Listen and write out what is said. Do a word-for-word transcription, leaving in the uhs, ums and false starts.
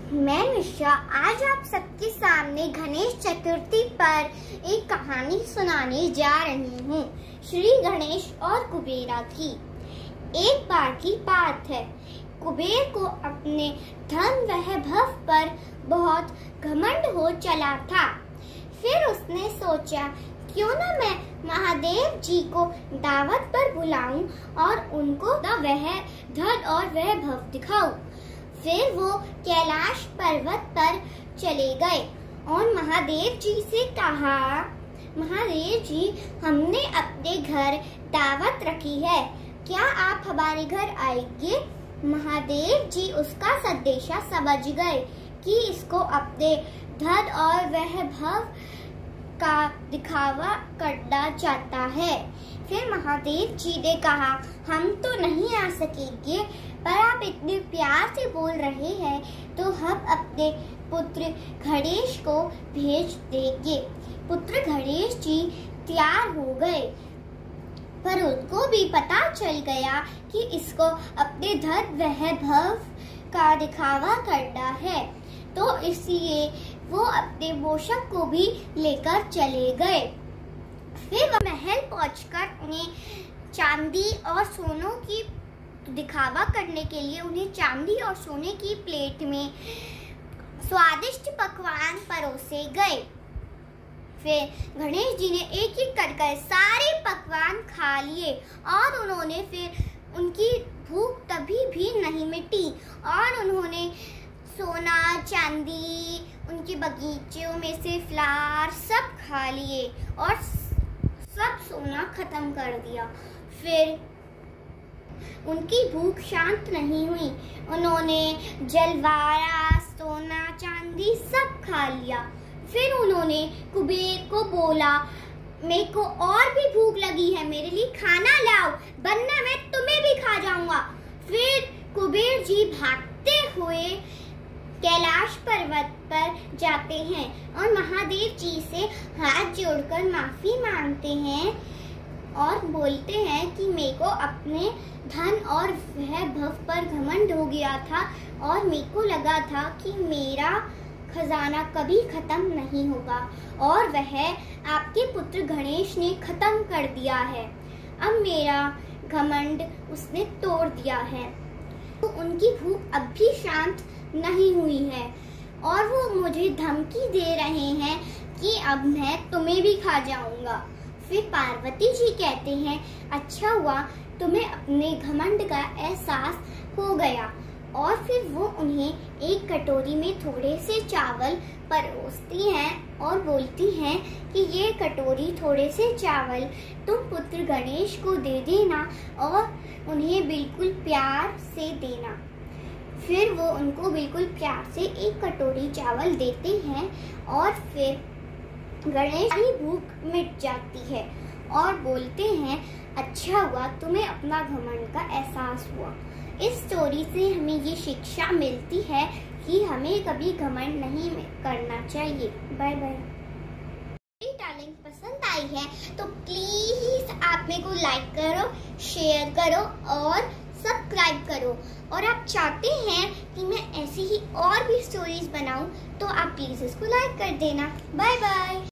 मैं मिश्रा आज आप सबके सामने गणेश चतुर्थी पर एक कहानी सुनाने जा रही हूँ। श्री गणेश और कुबेरा की। एक बार की बात है, कुबेर को अपने धन वैभव पर बहुत घमंड हो चला था। फिर उसने सोचा, क्यों न मैं महादेव जी को दावत पर बुलाऊं और उनको वह धन और वैभव दिखाऊं। फिर वो कैलाश पर्वत पर चले गए और महादेव जी से कहा, महादेव जी, हमने अपने घर दावत रखी है, क्या आप हमारे घर आएंगे? महादेव जी उसका संदेशा समझ गए कि इसको अपने धन और वैभव का दिखावा करना चाहता है। फिर महादेव जी ने कहा, हम तो नहीं आ सकेंगे, पर आप इतने प्यार से बोल रहे हैं तो हम अपने पुत्र गणेश को भेज देंगे। पुत्र गणेश जी तैयार हो गए, पर उनको भी पता चल गया कि इसको अपने धन वैभव का दिखावा करना है, तो इसलिए वो अपने मूषक को भी लेकर चले गए। फिर वह महल पहुंचकर उन्हें चांदी और सोनों की दिखावा करने के लिए उन्हें चांदी और सोने की प्लेट में स्वादिष्ट पकवान परोसे गए। फिर गणेश जी ने एक एक कर कर सारे पकवान खा लिए और उन्होंने फिर उनकी भूख तभी भी नहीं मिटी और उन्होंने सोना चांदी, उनके बगीचों में से फ्लावर सब खा लिए और सब सोना खत्म कर दिया। फिर उनकी भूख शांत नहीं हुई, उन्होंने जलवारा, सोना, चांदी सब खा लिया। फिर उन्होंने कुबेर को बोला, मेरे को और भी भूख लगी है, मेरे लिए खाना लाओ, वरना मैं तुम्हें भी खा जाऊंगा। फिर कुबेर जी भागते हुए कैलाश पर्वत पर जाते हैं और महादेव जी से हाथ जोड़कर माफी मांगते हैं और बोलते हैं कि मेरे को अपने धन और वैभव पर घमंड हो गया था और मेरे को लगा था कि मेरा खजाना कभी खत्म नहीं होगा और वह आपके पुत्र गणेश ने खत्म कर दिया है। अब मेरा घमंड उसने तोड़ दिया है। तो उनकी भूख अब भी शांत नहीं हुई है और वो मुझे धमकी दे रहे हैं कि अब मैं तुम्हें भी खा जाऊंगा। फिर पार्वती जी कहते हैं, अच्छा हुआ तुम्हें अपने घमंड का एहसास हो गया। और फिर वो उन्हें एक कटोरी में थोड़े से चावल परोसती हैं और बोलती हैं कि ये कटोरी थोड़े से चावल तुम पुत्र गणेश को दे देना और उन्हें बिल्कुल प्यार से देना। फिर वो उनको बिल्कुल प्यार से एक कटोरी चावल देते हैं और फिर गणेश की भूख मिट जाती है और बोलते हैं, अच्छा हुआ तुम्हें अपना घमंड का एहसास हुआ। इस स्टोरी से हमें ये शिक्षा मिलती है कि हमें कभी घमंड नहीं करना चाहिए। Bye bye. टैलेंट पसंद आई है तो प्लीज आप मेरे को लाइक करो, शेयर करो और सब्सक्राइब करो। और आप चाहते हैं कि मैं ऐसी ही और भी स्टोरीज बनाऊं तो आप प्लीज इसको लाइक कर देना। Bye bye.